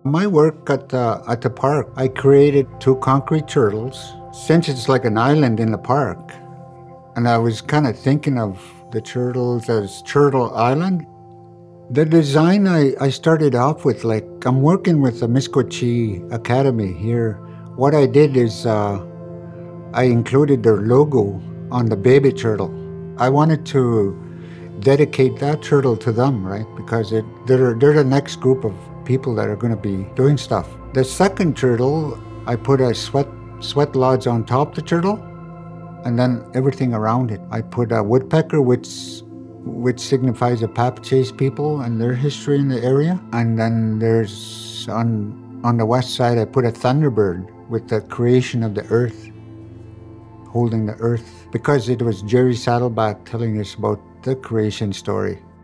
My work at the park, I created two concrete turtles. Since it's like an island in the park, and I was kind of thinking of the turtles as Turtle Island. The design I started off with, like, I'm working with the Miskochi Academy here. What I did is I included their logo on the baby turtle. I wanted to dedicate that turtle to them, right? Because they're the next group of people that are going to be doing stuff. The second turtle, I put a sweat lodge on top the turtle, and then everything around it. I put a woodpecker, which signifies the Papaches people and their history in the area. And then there's on the west side, I put a thunderbird with the creation of the earth, holding the earth, because it was Jerry Saddleback telling us about the creation story.